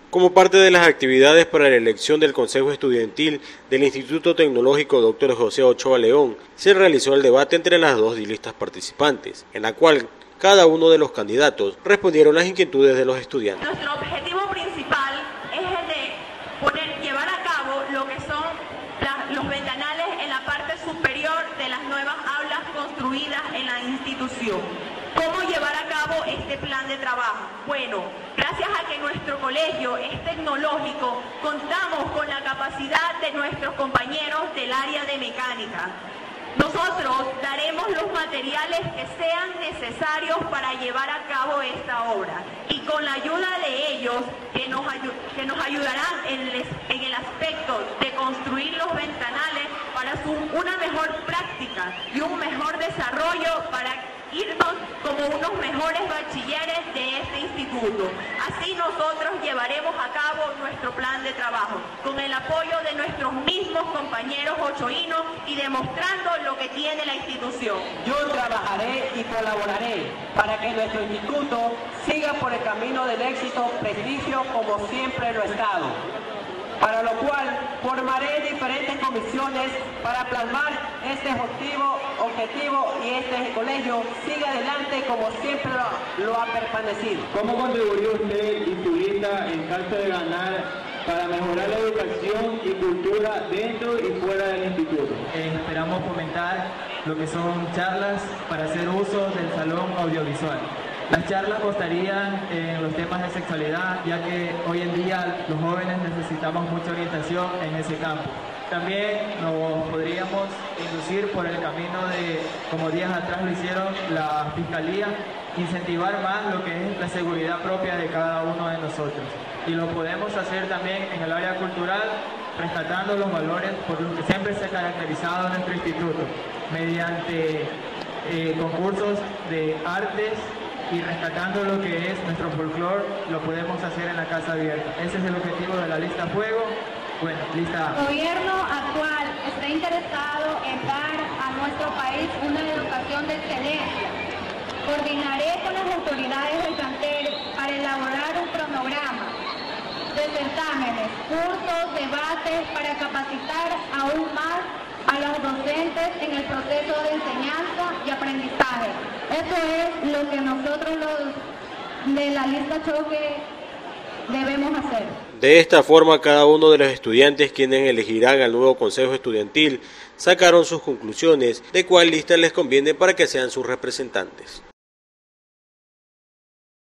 Como parte de las actividades para la elección del Consejo Estudiantil del Instituto Tecnológico Dr. José Ochoa León, se realizó el debate entre las dos listas participantes, en la cual cada uno de los candidatos respondieron las inquietudes de los estudiantes. Nuestro objetivo principal es el de llevar a cabo lo que son los ventanales en la parte superior de las nuevas aulas construidas en la institución. ¿Cómo llevar a cabo este plan de trabajo? Bueno, gracias a que nuestro colegio es tecnológico, contamos con la capacidad de nuestros compañeros del área de mecánica. Nosotros daremos los materiales que sean necesarios para llevar a cabo esta obra y con la ayuda de ellos que nos ayudarán en el aspecto de construir los ventanales para una mejor práctica y un mejor desarrollo para irnos como unos mejores bachilleres de este instituto. Así nosotros llevaremos a cabo nuestro plan de trabajo con el apoyo de nuestros mismos compañeros ochoínos y demostrando lo que tiene la institución. Yo trabajaré y colaboraré para que nuestro instituto siga por el camino del éxito, prestigio como siempre lo ha estado. Para lo cual formaré diferentes comisiones para plasmar este objetivo y este colegio siga adelante como siempre lo ha permanecido. ¿Cómo contribuyó usted y su lista en caso de ganar para mejorar la educación y cultura dentro y fuera del instituto? Esperamos fomentar lo que son charlas para hacer uso del salón audiovisual. Las charlas constarían en los temas de sexualidad, ya que hoy en día los jóvenes necesitamos mucha orientación en ese campo. También nos podríamos inducir por el camino de, como días atrás lo hicieron la Fiscalía, incentivar más lo que es la seguridad propia de cada uno de nosotros. Y lo podemos hacer también en el área cultural, rescatando los valores por los que siempre se ha caracterizado nuestro instituto, mediante concursos de artes, y rescatando lo que es nuestro folclore, lo podemos hacer en la casa abierta. Ese es el objetivo de la lista Fuego. Bueno, lista A. El gobierno actual está interesado en dar a nuestro país una educación de excelencia. Coordinaré con las autoridades del plantel para elaborar un cronograma de certámenes, cursos, debates para capacitar aún más a los docentes en el proceso de enseñanza y aprendizaje. Eso es lo que nosotros los de la lista Choque debemos hacer. De esta forma, cada uno de los estudiantes quienes elegirán al nuevo Consejo Estudiantil sacaron sus conclusiones de cuál lista les conviene para que sean sus representantes.